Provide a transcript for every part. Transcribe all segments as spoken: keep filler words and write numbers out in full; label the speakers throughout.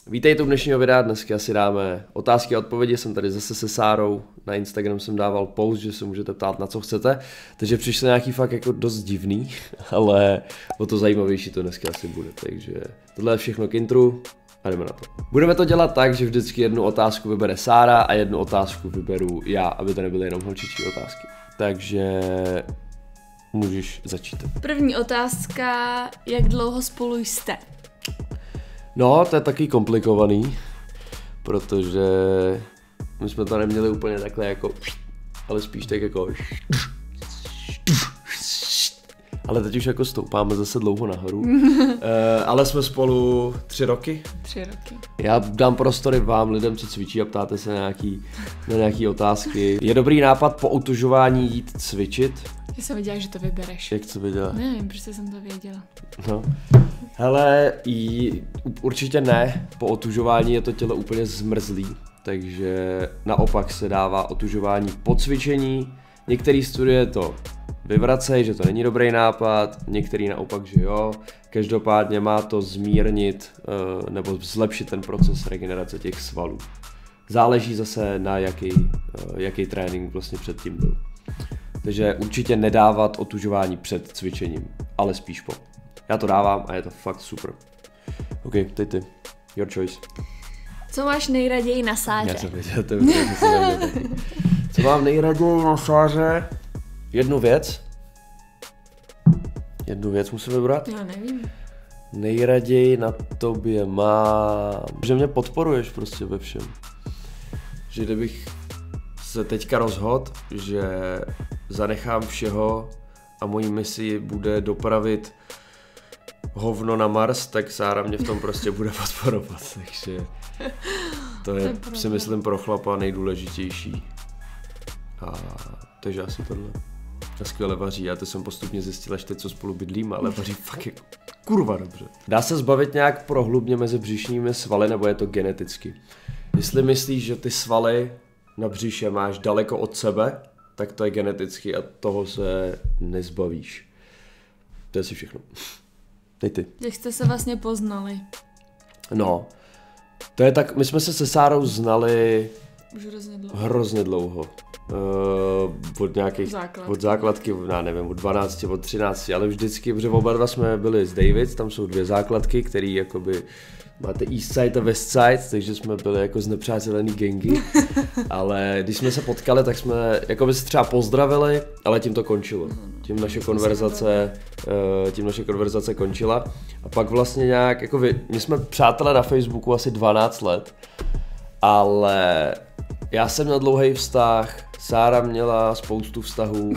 Speaker 1: Vítejte u dnešního videa, dneska si dáme otázky a odpovědi, jsem tady zase se Sárou, na Instagram jsem dával post, že se můžete ptát na co chcete, takže přišly nějaký fakt jako dost divný, ale o to zajímavější to dneska asi bude, takže tohle je všechno k intru a jdeme na to. Budeme to dělat tak, že vždycky jednu otázku vybere Sára a jednu otázku vyberu já, aby to nebyly jenom holčičí otázky, takže můžeš začít.
Speaker 2: První otázka, jak dlouho spolu jste?
Speaker 1: No, to je taky komplikovaný, protože my jsme to neměli úplně takhle jako, ale spíš tak jako, ale teď už jako stoupáme zase dlouho nahoru, uh, ale jsme spolu tři roky.
Speaker 2: Tři roky.
Speaker 1: Já dám prostory vám, lidem, co cvičí a ptáte se na nějaký, na nějaký otázky. Je dobrý nápad po otužování jít cvičit?
Speaker 2: Já jsem věděla, že to vybereš.
Speaker 1: Jak to věděla?
Speaker 2: Nevím, prostě jsem to věděla.
Speaker 1: No. Hele, jí, určitě ne, po otužování je to tělo úplně zmrzlý, takže naopak se dává otužování po cvičení. Některé studie to vyvracejí, že to není dobrý nápad, některý naopak, že jo. Každopádně má to zmírnit nebo zlepšit ten proces regenerace těch svalů. Záleží zase na jaký, jaký trénink vlastně předtím byl. Takže určitě nedávat otužování před cvičením, ale spíš po. Já to dávám a je to fakt super. OK, teď ty. Your choice.
Speaker 2: Co máš nejraději na sáře?
Speaker 1: Já jsem věděl, to je to, co mám nejraději na sáře? Jednu věc. Jednu věc musím vybrat.
Speaker 2: Já nevím.
Speaker 1: Nejraději na tobě mám, že mě podporuješ prostě ve všem. Že kdybych se teďka rozhodl, že zanechám všeho a mojí misi bude dopravit hovno na Mars, tak Sára mě v tom prostě bude podporovat, takže to je, to si myslím, pro chlapa nejdůležitější. A takže asi tohle. A skvěle vaří, já to jsem postupně zjistil až teď, co spolu bydlíme, ale vaří fakt jako kurva dobře. Dá se zbavit nějak prohlubně mezi břišními svaly, nebo je to geneticky? Jestli myslíš, že ty svaly na břiše máš daleko od sebe, tak to je geneticky a toho se nezbavíš. To je si všechno. Teď ty.
Speaker 2: Jak jste se vlastně poznali?
Speaker 1: No, to je tak, my jsme se se Sárou znali
Speaker 2: Už hrozně dlouho.
Speaker 1: Hrozně dlouho. Uh, od nějakých,
Speaker 2: základky.
Speaker 1: od základky, já nevím, od dvanácti, od třinácti, ale vždycky, protože oba dva jsme byli z Davids, tam jsou dvě základky, které jakoby máte East Side a West Side, takže jsme byli jako znepřátelený gangy, ale když jsme se potkali, tak jsme jako by se třeba pozdravili, ale tím to končilo. Tím naše konverzace, tím naše konverzace končila a pak vlastně nějak, jako vy, my jsme přátelé na Facebooku asi dvanáct let, ale já jsem měl dlouhý vztah, Sára měla spoustu vztahů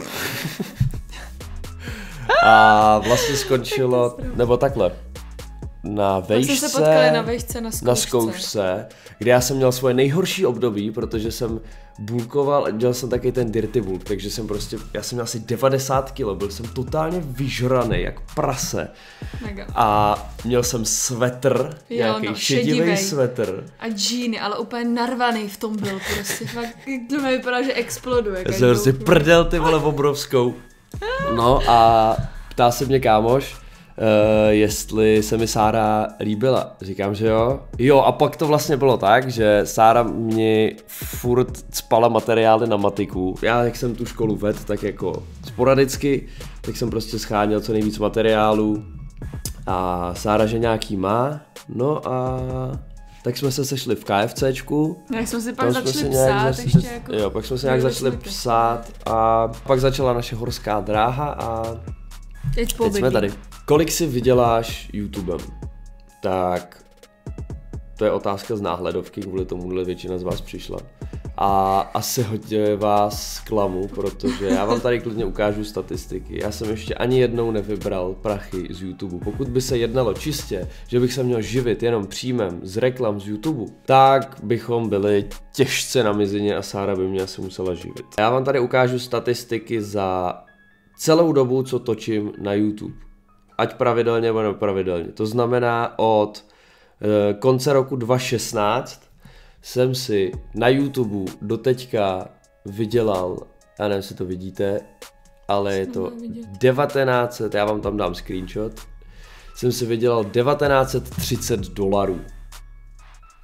Speaker 1: a vlastně skončilo, nebo takhle. Na vejšce,
Speaker 2: se potkali na vejšce, na zkoušce.
Speaker 1: na zkoušce, kde já jsem měl svoje nejhorší období, protože jsem bulkoval, dělal jsem taky ten dirty bulk, takže jsem prostě, já jsem měl asi devadesát kilo, byl jsem totálně vyžraný, jak prase.
Speaker 2: Mega.
Speaker 1: A měl jsem svetr,
Speaker 2: Jo,
Speaker 1: nějaký
Speaker 2: no,
Speaker 1: šedivý
Speaker 2: šedivej.
Speaker 1: svetr.
Speaker 2: A džíny, ale úplně narvaný v tom byl, prostě fakt, to mi vypadá, že exploduje.
Speaker 1: Já jsem prostě prdel, ty vole, obrovskou. No a ptá se mě kámoš, Uh, jestli se mi Sára líbila. Říkám, že jo. Jo, a pak to vlastně bylo tak, že Sára mě furt spala materiály na matiku. Já, jak jsem tu školu vedl, tak jako sporadicky, tak jsem prostě scháněl co nejvíc materiálů. A Sára, že nějaký má. No a tak jsme se sešli v KFCčku.
Speaker 2: Jak jsme si pak
Speaker 1: Tam
Speaker 2: začali
Speaker 1: jsme
Speaker 2: psát,
Speaker 1: začali,
Speaker 2: ještě jako...
Speaker 1: Jo, pak jsme se nějak začali psát a pak začala naše horská dráha a
Speaker 2: Teď,
Speaker 1: teď jsme tady. Kolik si vyděláš YouTubem? Tak to je otázka z náhledovky, kvůli tomuhle většina z vás přišla. A asi hodně vás zklamu, protože já vám tady klidně ukážu statistiky. Já jsem ještě ani jednou nevybral prachy z YouTube. Pokud by se jednalo čistě, že bych se měl živit jenom příjmem z reklam z YouTube, tak bychom byli těžce na mizině a Sára by mě asi musela živit. Já vám tady ukážu statistiky za celou dobu, co točím na YouTube. Ať pravidelně nebo nepravidelně. To znamená od e, konce roku dva tisíce šestnáct jsem si na YouTube doteďka vydělal, já nevím, jestli to vidíte, ale je to devatenáct set, já vám tam dám screenshot, jsem si vydělal devatenáct set třicet dolarů.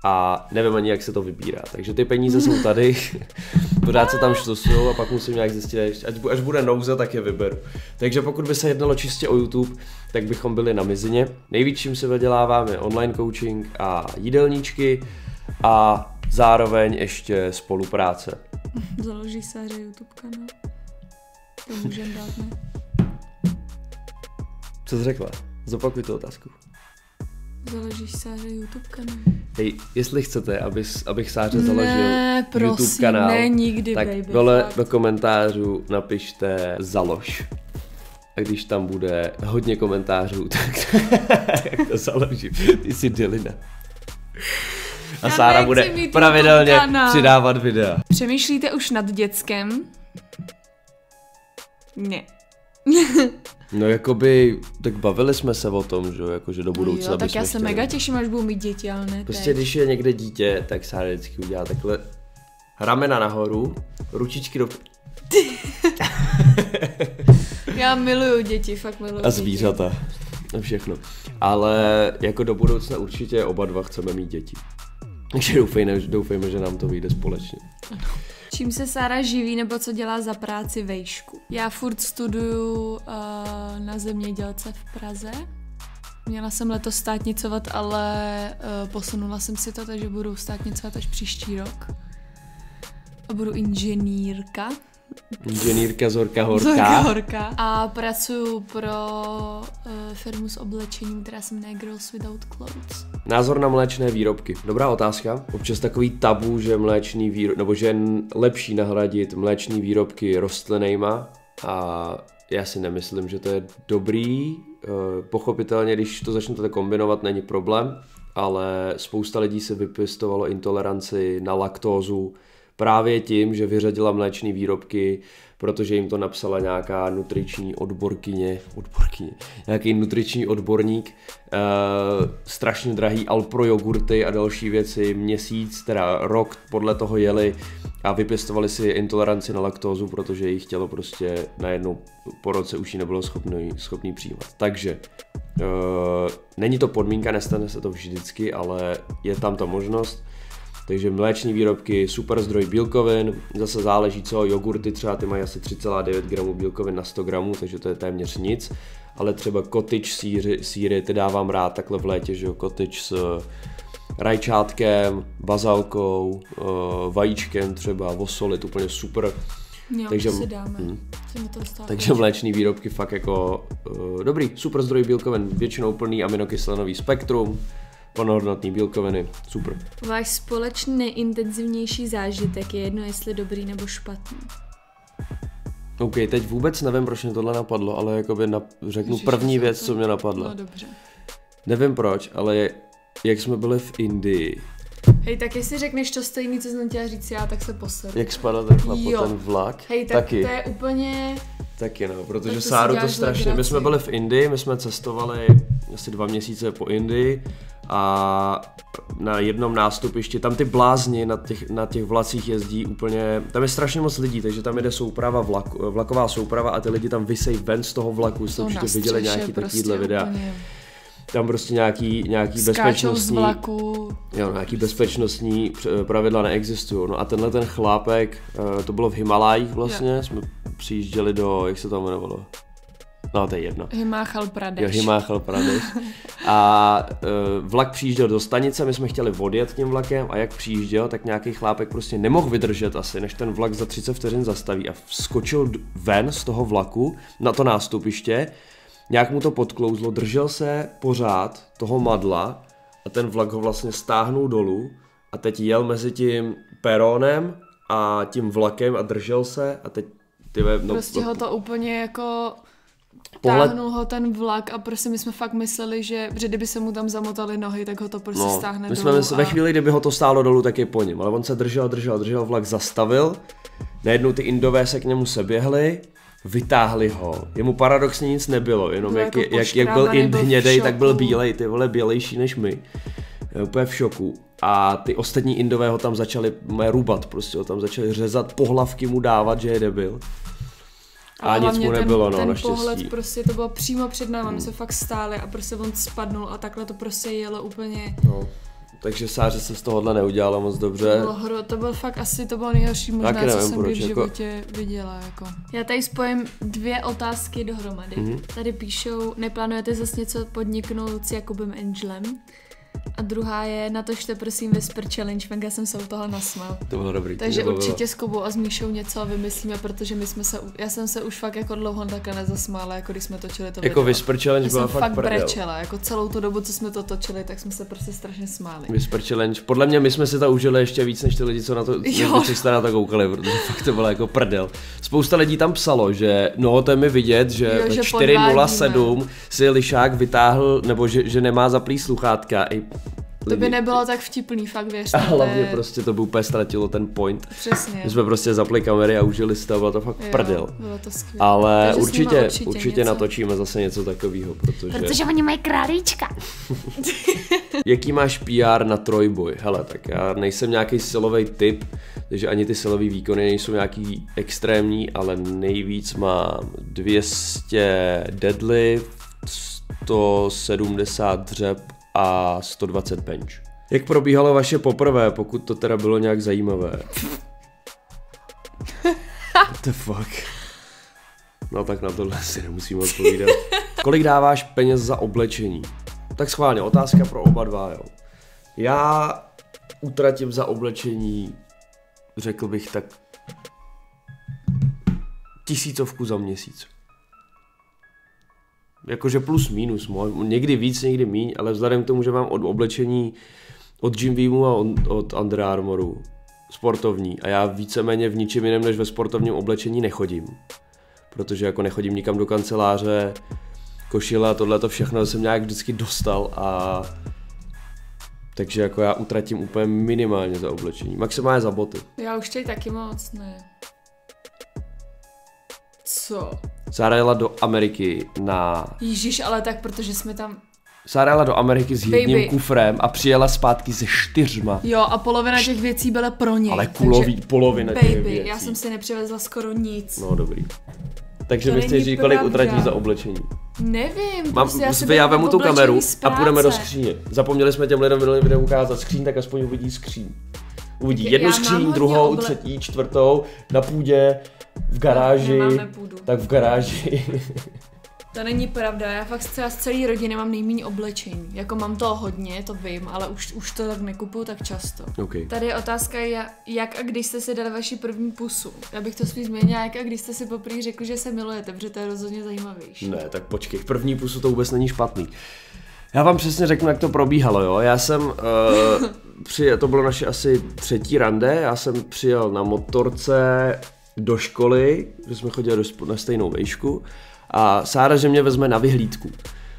Speaker 1: a nevím ani, jak se to vybírá. Takže ty peníze jsou tady, pořád se tam štosují a pak musím nějak zjistit, až, až bude nouze, tak je vyberu. Takže pokud by se jednalo čistě o YouTube, tak bychom byli na mizině. Nejvíc, čím se vydělávám, je online coaching a jídelníčky a zároveň ještě spolupráce.
Speaker 2: Založíš Sáře YouTube kanál? To můžem dát, ne?
Speaker 1: Co jsi řekla? Zopakuj tu otázku.
Speaker 2: Založíš Sáře YouTube kanál?
Speaker 1: Hej, jestli chcete, abych, abych Sáře založil
Speaker 2: ne, prosím,
Speaker 1: YouTube kanál,
Speaker 2: ne, nikdy,
Speaker 1: tak
Speaker 2: baby,
Speaker 1: dole
Speaker 2: fakt.
Speaker 1: do komentářů napište založ. A když tam bude hodně komentářů, tak jak to založím. Ty jsi Dylina. A
Speaker 2: Já
Speaker 1: Sára bude pravidelně přidávat videa.
Speaker 2: Přemýšlíte už nad dětskem? Ne.
Speaker 1: No jakoby, tak bavili jsme se o tom, že jakože do budoucna
Speaker 2: jo, tak já se
Speaker 1: chtěli.
Speaker 2: mega těším, až budu mít děti, ale ne
Speaker 1: Prostě
Speaker 2: teď.
Speaker 1: když je někde dítě, tak Sára vždycky udělá takhle ramena nahoru, ručičky do...
Speaker 2: Já miluju děti, fakt miluju
Speaker 1: A zvířata. Děti. A všechno. Ale jako do budoucna určitě oba dva chceme mít děti. Takže doufejme, doufejme, že nám to vyjde společně.
Speaker 2: Čím se Sára živí nebo co dělá za práci vejšku? Já furt studuju uh, na zemědělce v Praze. Měla jsem letos státnicovat, ale uh, posunula jsem si to, takže budu státnicovat až příští rok. A budu inženýrka.
Speaker 1: Inženýrka Zorka Horká.
Speaker 2: Zorka Horká. A pracuju pro uh, firmu s oblečením, která se jmenuje Girls Without Clothes.
Speaker 1: Názor na mléčné výrobky. Dobrá otázka. Občas takový tabu, že mléčný výrob, nebo že je lepší nahradit mléčný výrobky rostlinnýma a já si nemyslím, že to je dobrý. Pochopitelně, když to začnete kombinovat, není problém, ale spousta lidí se vypěstovalo intoleranci na laktózu právě tím, že vyřadila mléčné výrobky, protože jim to napsala nějaká nutriční odborkyně, odborkyně, nějaký nutriční odborník, e, strašně drahý Alpro jogurty a další věci, měsíc, teda rok podle toho jeli a vypěstovali si intoleranci na laktózu, protože jejich tělo prostě najednou po roce už ji nebylo schopný, schopný přijímat. Takže e, není to podmínka, nestane se to vždycky, ale je tam ta možnost. Takže mléčné výrobky, super zdroj bílkovin, zase záleží co, jogurty třeba ty mají asi tři celá devět gramů bílkovin na sto gramů, takže to je téměř nic, ale třeba cottage síry, síry ty dávám rád takhle v létě, že jo, cottage s rajčátkem, bazalkou, vajíčkem třeba, vosolit, úplně super.
Speaker 2: Jo, takže si dáme. Hm.
Speaker 1: Takže mléčné výrobky fakt jako uh, dobrý, super zdroj bílkovin, většinou plný aminokyselinový spektrum, plnohodnotný bílkoviny, super.
Speaker 2: Váš společný nejintenzivnější zážitek je jedno, jestli dobrý nebo špatný.
Speaker 1: OK, teď vůbec nevím, proč mě tohle napadlo, ale jakoby na, řeknu Ježiš, první věc, to... co mě napadla.
Speaker 2: No dobře.
Speaker 1: Nevím proč, ale jak jsme byli v Indii.
Speaker 2: Hej, tak jestli řekneš to stejný, co jsem chtěla říct já, tak se poseru.
Speaker 1: Jak spadl takhle po ten vlak.
Speaker 2: Hej, tak taky. To je úplně...
Speaker 1: Taky no, protože to Sáru to strašně, legraci. My jsme byli v Indii, my jsme cestovali asi dva měsíce po Indii a na jednom nástupišti, tam ty blázni na těch, na těch vlacích jezdí úplně, tam je strašně moc lidí, takže tam jede souprava, vlak, vlaková souprava a ty lidi tam vysejí ven z toho vlaku, jste určitě viděli nějaký prostě takovýhle videa. Úplně. Tam prostě nějaký, nějaký bezpečnostní, jo, nějaký bezpečnostní pravidla neexistují. No a tenhle ten chlápek, to bylo v Himalájích vlastně, yeah. Jsme přijížděli do, jak se to jmenovalo? No to je jedno.
Speaker 2: Himachal Pradesh.
Speaker 1: Jo, Himachal Pradesh. A uh, vlak přijížděl do stanice, my jsme chtěli odjet tím vlakem a jak přijížděl, tak nějaký chlápek prostě nemohl vydržet asi, než ten vlak za třicet vteřin zastaví a vskočil ven z toho vlaku na to nástupiště. Nějak mu to podklouzlo, držel se pořád toho madla a ten vlak ho vlastně stáhnul dolů a teď jel mezi tím peronem a tím vlakem a držel se a teď ty ve, no,
Speaker 2: prostě
Speaker 1: no,
Speaker 2: ho to úplně jako
Speaker 1: pohled...
Speaker 2: táhnul ho ten vlak a prostě my jsme fakt mysleli, že, že kdyby se mu tam zamotaly nohy, tak ho to prostě no, stáhne
Speaker 1: my
Speaker 2: dolů.
Speaker 1: Jsme
Speaker 2: a...
Speaker 1: ve chvíli, kdyby ho to stálo dolů, tak je po něm, ale on se držel, držel, držel, vlak zastavil, najednou ty Indové se k němu seběhli, vytáhli ho. Jemu paradoxně nic nebylo, jenom jak, jako jak, jak byl Ind hnědej, tak byl bílej, ty vole bělejší než my. Je úplně v šoku. A ty ostatní Indové ho tam začali rubat, prostě ho tam začali řezat, pohlavky mu dávat, že je debil. A, a nic mu nebylo,
Speaker 2: ten,
Speaker 1: no,
Speaker 2: ten
Speaker 1: naštěstí.
Speaker 2: Pohled prostě, to bylo přímo před námi, hmm. my se fakt stáli a prostě on spadnul a takhle to prostě jelo úplně...
Speaker 1: No. Takže Sáře se z tohohle neudělala moc dobře.
Speaker 2: To bylo, hro, to byl fakt asi, to bylo nejhorší možná,
Speaker 1: nevím,
Speaker 2: co jsem
Speaker 1: proč,
Speaker 2: kdy v
Speaker 1: jako...
Speaker 2: životě viděla. Jako. Já tady spojím dvě otázky dohromady. Mm-hmm. Tady píšou, neplánujete zase něco podniknout s Jakubem Angelem? A druhá je, natočte prosím Whisper Challenge, mega jsem se u toho nasmál.
Speaker 1: To bylo dobrý.
Speaker 2: Takže určitě s Kubou a s Míšou něco vymyslíme, protože my jsme se, já jsem se už fakt jako dlouho takhle nezasmála, jako když jsme točili to
Speaker 1: Jako
Speaker 2: video.
Speaker 1: Whisper Challenge
Speaker 2: já
Speaker 1: byla
Speaker 2: fakt
Speaker 1: fakt prdel.
Speaker 2: brečela, jako celou tu dobu, co jsme to točili, tak jsme se prostě strašně smáli.
Speaker 1: Whisper Challenge, podle mě my jsme si to užili ještě víc, než ty lidi, co na to, co jste na to koukali, protože fakt to bylo jako prdel. Spousta lidí tam psalo, že no, to je mi vidět, že
Speaker 2: jo,
Speaker 1: ve
Speaker 2: že
Speaker 1: čtyři nula sedm si Lišák vytáhl, nebo že, že nemá zaplý sluchátka. Ej,
Speaker 2: to by nebylo tak vtipný, fakt věřte.
Speaker 1: A hlavně
Speaker 2: je...
Speaker 1: prostě to by úplně ztratilo ten point.
Speaker 2: Přesně.
Speaker 1: My jsme prostě zapli kamery a užili si to, bylo to fakt
Speaker 2: jo,
Speaker 1: prdel.
Speaker 2: Bylo to skvělé.
Speaker 1: Ale Takže určitě, určitě,
Speaker 2: určitě
Speaker 1: natočíme zase něco takového, protože...
Speaker 2: Protože oni mají králíčka.
Speaker 1: Jaký máš P R na trojboj? Hele, tak já nejsem nějaký silový typ, takže ani ty silové výkony nejsou nějaký extrémní, ale nejvíc mám dvě stě deadlift, sto sedmdesát dřep a sto dvacet bench. Jak probíhalo vaše poprvé, pokud to teda bylo nějak zajímavé? What the fuck? No tak na tohle si nemusím odpovídat. Kolik dáváš peněz za oblečení? Tak schválně, otázka pro oba dva, jo. Já utratím za oblečení, řekl bych tak, tisícovku za měsíc. Jakože plus minus, někdy víc, někdy míň, ale vzhledem k tomu, že mám od oblečení od Jim Beamu a od, od Under Armouru sportovní a já víceméně v ničem jiném než ve sportovním oblečení nechodím. Protože jako nechodím nikam do kanceláře, košile a tohle to všechno jsem nějak vždycky dostal a takže jako já utratím úplně minimálně za oblečení, maximálně za boty.
Speaker 2: Já už teď taky moc ne. Co?
Speaker 1: Sára jela do Ameriky na...
Speaker 2: Ježíš, ale tak protože jsme tam...
Speaker 1: Sára jela do Ameriky s jedním
Speaker 2: Baby.
Speaker 1: kufrem a přijela zpátky se čtyřma.
Speaker 2: Jo, a polovina těch věcí byla pro něj.
Speaker 1: Ale kulový, takže... polovina těch
Speaker 2: Baby,
Speaker 1: věcí.
Speaker 2: já jsem si nepřivezla skoro nic.
Speaker 1: No dobrý. Takže
Speaker 2: to
Speaker 1: vy chcete říct, kolik
Speaker 2: pravda.
Speaker 1: utratíš za oblečení?
Speaker 2: Nevím,
Speaker 1: Mám,
Speaker 2: prostě já si
Speaker 1: já vemu tu kameru
Speaker 2: z
Speaker 1: a půjdeme do skříně. Zapomněli jsme těm lidem minulým videu ukázat skříň, tak aspoň uvidí skříň. Uvidí
Speaker 2: Já
Speaker 1: jednu
Speaker 2: mám
Speaker 1: skříň,
Speaker 2: hodně
Speaker 1: druhou,
Speaker 2: oble...
Speaker 1: třetí, čtvrtou, na půdě, v garáži,
Speaker 2: Nemáme půdu.
Speaker 1: tak v garáži.
Speaker 2: To není pravda, já fakt z celé rodiny mám nejméně oblečení. Jako mám toho hodně, to vím, ale už, už to tak nekupuju tak často.
Speaker 1: Okay.
Speaker 2: Tady je otázka, jak a když jste si dali vaši první pusu. Já bych to spíš změnila, jak a když jste si poprvé řekli, že se milujete, protože to je rozhodně zajímavější.
Speaker 1: Ne, tak počkej, první pusu to vůbec není špatný. Já vám přesně řeknu, jak to probíhalo, jo. Já jsem, uh, při, to bylo naše asi třetí rande, já jsem přijel na motorce do školy, že jsme chodili do, na stejnou vejšku a Sára, že mě vezme na vyhlídku.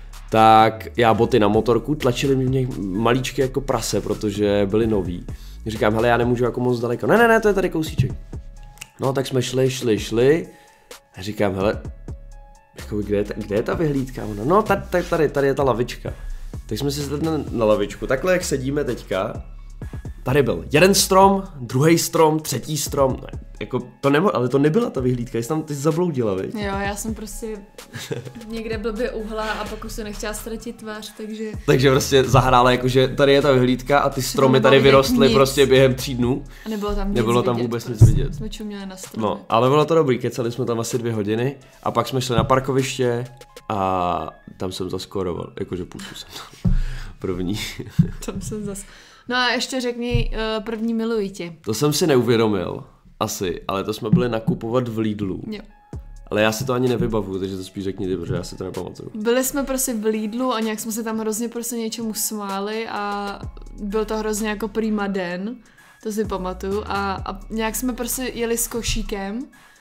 Speaker 1: Tak já boty na motorku, tlačili mě malíčky jako prase, protože byly nový. Říkám, hele, já nemůžu jako moc daleko. Ne, ne, ne, to je tady kousíček. No, tak jsme šli, šli, šli. A říkám, hele, jako, kde, je ta, kde je ta vyhlídka? Ona, no, tady, tady, tady, tady je ta lavička. Tak jsme si sedli na lavičku. Takhle, jak sedíme teďka, tady byl jeden strom, druhý strom, třetí strom. Ne, jako, to nemohlo, ale to nebyla ta vyhlídka, jsi tam ty zabloudila, viď?
Speaker 2: Jo, já jsem prostě někde blbě uhla a pak už se nechtěla ztratit tvář, takže...
Speaker 1: Takže prostě zahrála, jakože tady je ta vyhlídka a ty stromy tady vyrostly prostě během tří dnů.
Speaker 2: A nebylo tam nic
Speaker 1: Nebylo tam
Speaker 2: vidět,
Speaker 1: vůbec
Speaker 2: prostě.
Speaker 1: nic vidět.
Speaker 2: Jsme čuměli na stromy.
Speaker 1: No, ale bylo to dobrý, kecali jsme tam asi dvě hodiny a pak jsme šli na parkoviště a tam jsem zaskoroval, jakože pusu jsem tam první.
Speaker 2: Tam jsem zas... No a ještě řekni uh, první miluji tě.
Speaker 1: To jsem si neuvědomil, asi, ale to jsme byli nakupovat v Lidlu.
Speaker 2: Jo.
Speaker 1: Ale já si to ani nevybavuju, takže to spíš řekni ty, protože já si to nepamatuju.
Speaker 2: Byli jsme prostě v Lidlu a nějak jsme se tam hrozně prostě něčemu smáli a byl to hrozně jako prima den, to si pamatuju a, a nějak jsme prostě jeli s košíkem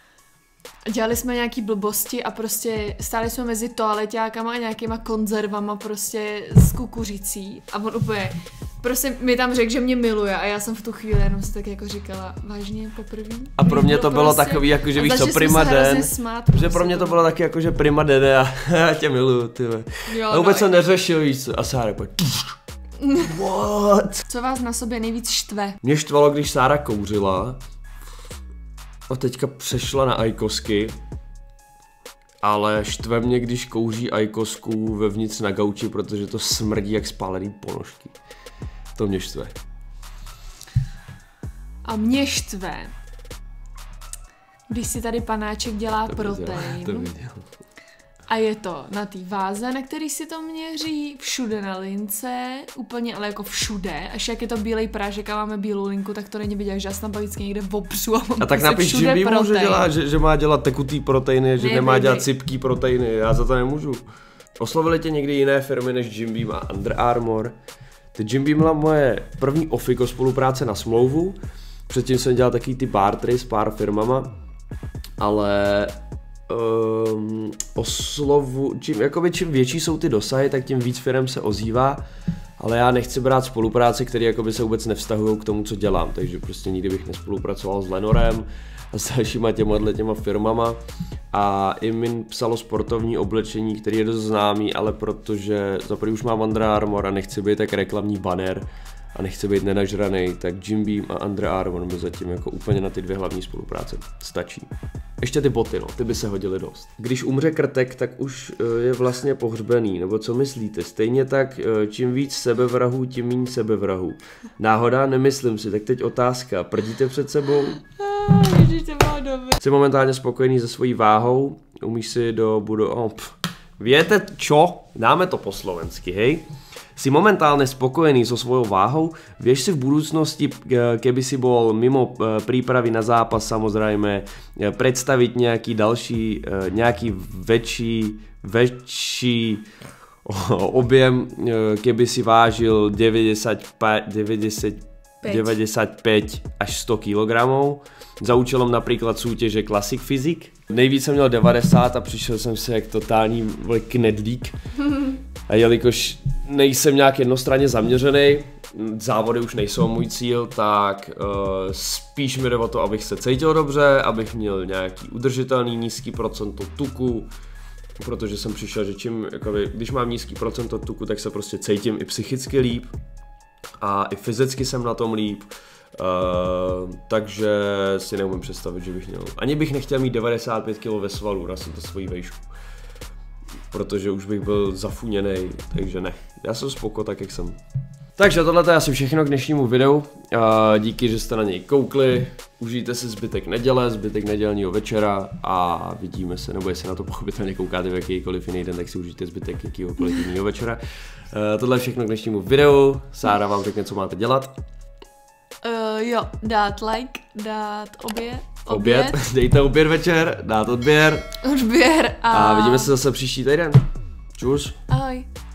Speaker 2: a dělali jsme nějaký blbosti a prostě stáli jsme mezi toaleťákama a nějakýma konzervama prostě s kukuřicí a on úplně prostě mi tam řekl, že mě miluje a já jsem v tu chvíli jenom si tak jako říkala, vážně poprvé?
Speaker 1: A pro mě to bylo prostě takový, jako že víš co, prima den,
Speaker 2: smát,
Speaker 1: že pro mě to bylo taky jako, že prima den a já tě miluju, ty ve. A vůbec
Speaker 2: no,
Speaker 1: jsem neřešil, víš co, a Sára pojď. What?
Speaker 2: Co vás na sobě nejvíc štve?
Speaker 1: Mě štvalo, když Sára kouřila a teďka přešla na ajkosky, ale štve mě, když kouří ajkosku vevnitř na gauči, protože to smrdí jak spálený ponožky. To mě štve.
Speaker 2: A mě štve, když si tady panáček dělá
Speaker 1: To
Speaker 2: protein.
Speaker 1: viděl, to viděl.
Speaker 2: A je to na té váze, na který si to měří, všude na lince, úplně, ale jako všude. Až jak je to bílej prášek a máme bílou linku, tak to není vidět, že já se tam pak vždycky někde opřu a mám
Speaker 1: A tak napiš Jimmymu, že, dělá, že, že má dělat tekutý proteiny, že
Speaker 2: ne,
Speaker 1: nemá
Speaker 2: ne,
Speaker 1: dělat
Speaker 2: ne.
Speaker 1: sypký proteiny, já za to nemůžu. Oslovili tě někdy jiné firmy než Jim Beam a Under Armour? Ty Jim Beam byla moje první ofiko spolupráce na smlouvu, předtím jsem dělal takový ty bartery s pár firmama, ale um, oslovu, čím, jakoby, čím větší jsou ty dosahy, tak tím víc firm se ozývá, ale já nechci brát spolupráce, které jakoby se vůbec nevztahují k tomu, co dělám, takže prostě nikdy bych nespolupracoval s Lenorem a s dalšíma těma, těma firmama. A i mi psalo sportovní oblečení, který je dost známý, ale protože za prvý už mám Under Armour a nechci být tak reklamní banner a nechci být nenažranej, tak Jim Beam a Under Armour mi zatím jako úplně na ty dvě hlavní spolupráce stačí. Ještě ty boty, no, ty by se hodily dost. Když umře krtek, tak už je vlastně pohřbený, nebo co myslíte? Stejně tak, čím víc sebevrahů, tím méně sebevrahů. Náhoda? Nemyslím si, tak teď otázka. Prdíte před sebou?
Speaker 2: Ježiš, to bylo dobré.
Speaker 1: Jsi momentálně spokojený se svojí váhou? Umíš si do budu... Oh, pff. Viete čo? Dáme to po slovensky, hej? Si momentálne spokojený so svojou váhou? Vieš si v budúcnosti, keby si bol mimo prípravy na zápas, samozrejme, predstaviť nejaký další, nejaký väčší, väčší objem, keby si vážil deväťdesiatpäť, deväťdesiatpäť až sto kilogramů, za účelom například soutěže Classic Physique. Nejvíc jsem měl devadesát a přišel jsem se jak totální knedlík. A jelikož nejsem nějak jednostranně zaměřený, závody už nejsou můj cíl, tak uh, spíš mi jde o to, abych se cítil dobře, abych měl nějaký udržitelný nízký procento tuku, protože jsem přišel, že čím, jakoby, když mám nízký procento tuku, tak se prostě cítím i psychicky líp a i fyzicky jsem na tom líp. Uh, takže si neumím představit, že bych měl. Ani bych nechtěl mít devadesát pět kilogramů ve svalu na to svoji vejšku. Protože už bych byl zafuněnej, takže ne. Já jsem spoko tak, jak jsem. Takže tohle je asi všechno k dnešnímu videu. Uh, díky, že jste na něj koukli. Užijte si zbytek neděle, zbytek nedělního večera a vidíme se, nebo jestli na to pochopitelně koukáte v jakýkoliv jiný den, tak si užijte zbytek jakýhokoliv jiného večera. Uh, tohle je všechno k dnešnímu videu. Sára vám řekne, co máte dělat.
Speaker 2: Uh, jo, dát like, dát oběd.
Speaker 1: Oběd. oběd. Dejte oběd večer, dát odběr.
Speaker 2: Odběr a...
Speaker 1: A vidíme se zase příští týden. Čus.
Speaker 2: Ahoj.